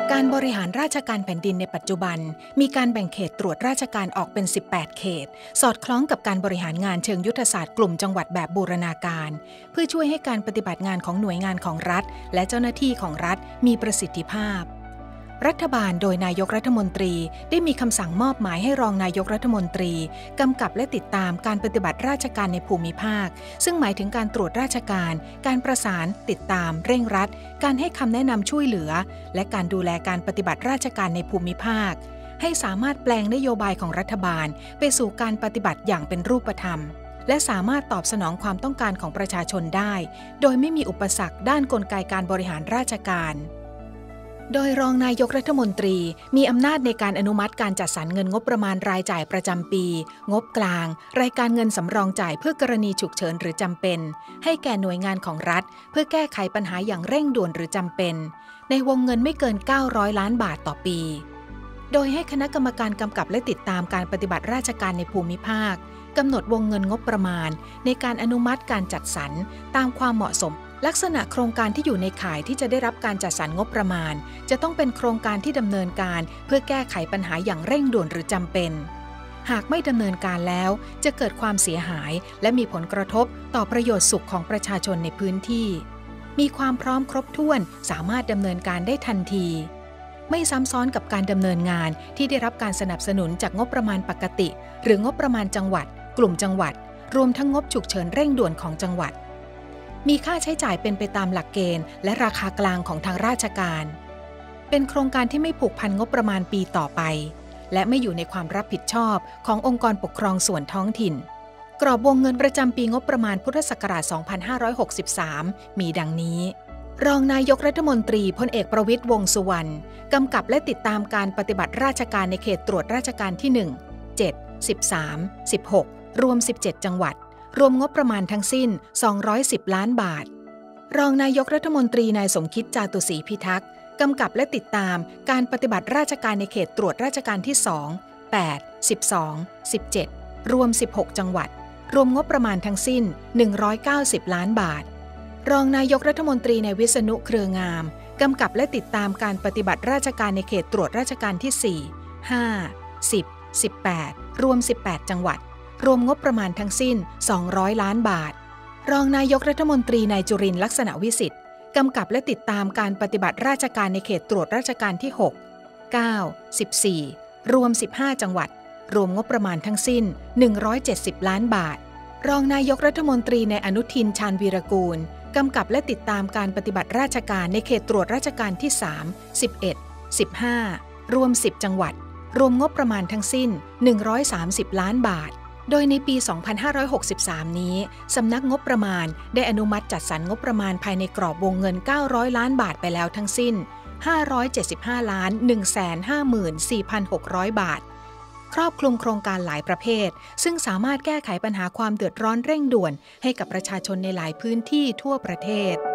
การบริหารราชการแผ่นดินในปัจจุบันมีการแบ่งเขตตรวจราชการออกเป็น 18 เขต สอดคล้องกับการบริหารงานเชิงยุทธศาสตร์กลุ่มจังหวัดแบบบูรณาการเพื่อช่วยให้การปฏิบัติงานของหน่วยงานของรัฐและเจ้าหน้าที่ของรัฐมีประสิทธิภาพรัฐบาลโดยนายกรัฐมนตรีได้มีคำสั่งมอบหมายให้รองนายกรัฐมนตรีกำกับและติดตามการปฏิบัติราชการในภูมิภาคซึ่งหมายถึงการตรวจราชการการประสานติดตามเร่งรัดการให้คำแนะนำช่วยเหลือและการดูแลการปฏิบัติราชการในภูมิภาคให้สามารถแปลงนโยบายของรัฐบาลไปสู่การปฏิบัติอย่างเป็นรูปธรรมและสามารถตอบสนองความต้องการของประชาชนได้โดยไม่มีอุปสรรคด้านกลไกการบริหารราชการโดยรองนายกรัฐมนตรีมีอำนาจในการอนุมัติการจัดสรรเงินงบประมาณรายจ่ายประจำปีงบกลางรายการเงินสำรองจ่ายเพื่อกรณีฉุกเฉินหรือจำเป็นให้แก่หน่วยงานของรัฐเพื่อแก้ไขปัญหาอย่างเร่งด่วนหรือจำเป็นในวงเงินไม่เกิน900ล้านบาทต่อปีโดยให้คณะกรรมการกำกับและติดตามการปฏิบัติราชการในภูมิภาคกำหนดวงเงินงบประมาณในการอนุมัติการจัดสรรตามความเหมาะสมลักษณะโครงการที่อยู่ในข่ายที่จะได้รับการจัดสรรงบประมาณจะต้องเป็นโครงการที่ดำเนินการเพื่อแก้ไขปัญหาอย่างเร่งด่วนหรือจำเป็นหากไม่ดำเนินการแล้วจะเกิดความเสียหายและมีผลกระทบต่อประโยชน์สุขของประชาชนในพื้นที่มีความพร้อมครบถ้วนสามารถดำเนินการได้ทันทีไม่ซ้ำซ้อนกับการดำเนินงานที่ได้รับการสนับสนุนจากงบประมาณปกติหรืองบประมาณจังหวัดกลุ่มจังหวัดรวมทั้งงบฉุกเฉินเร่งด่วนของจังหวัดมีค่าใช้จ่ายเป็นไปตามหลักเกณฑ์และราคากลางของทางราชการเป็นโครงการที่ไม่ผูกพันงบประมาณปีต่อไปและไม่อยู่ในความรับผิดชอบขององค์กรปกครองส่วนท้องถิ่นกรอบวงเงินประจำปีงบประมาณพุทธศักราช 2563 มีดังนี้รองนายกรัฐมนตรีพลเอกประวิตร วงษ์สุวรรณกำกับและติดตามการปฏิบัติราชการในเขตตรวจราชการที่ 1, 7, 13, 16 รวม 17 จังหวัดรวมงบประมาณทั้งสิ้น210ล้านบาทรองนายกรัฐมนตรีนายสมคิดจาตุศรีพิทักษ์กำกับและติดตามการปฏิบัติราชการในเขตตรวจราชการที่ 2, 8, 12, 17 รวม 16 จังหวัดรวมงบประมาณทั้งสิ้น190ล้านบาทรองนายกรัฐมนตรีนายวิษณุเครืองามกำกับและติดตามการปฏิบัติราชการในเขตตรวจราชการที่ 4, 5, 10, 18 รวม 18 จังหวัดรวมงบประมาณทั้งสิ้น200ล้านบาทรองนายกรัฐมนตรีนายจุรินทร์ลักษณะวิสิทธิ์กำกับและติดตามการปฏิบัติราชการในเขตตรวจราชการที่ 6, 9, 14 รวม 15 จังหวัดรวมงบประมาณทั้งสิ้น170ล้านบาทรองนายกรัฐมนตรีนายอนุทินชาญวีรกูลกำกับและติดตามการปฏิบัติราชการในเขตตรวจราชการที่ 3, 11, 15 รวม 10 จังหวัดรวมงบประมาณทั้งสิ้น130ล้านบาทโดยในปี 2563 นี้สำนักงบประมาณได้อนุมัติจัดสรรงบประมาณภายในกรอบวงเงิน900ล้านบาทไปแล้วทั้งสิ้น575,154,600 บาทครอบคลุมโครงการหลายประเภทซึ่งสามารถแก้ไขปัญหาความเดือดร้อนเร่งด่วนให้กับประชาชนในหลายพื้นที่ทั่วประเทศ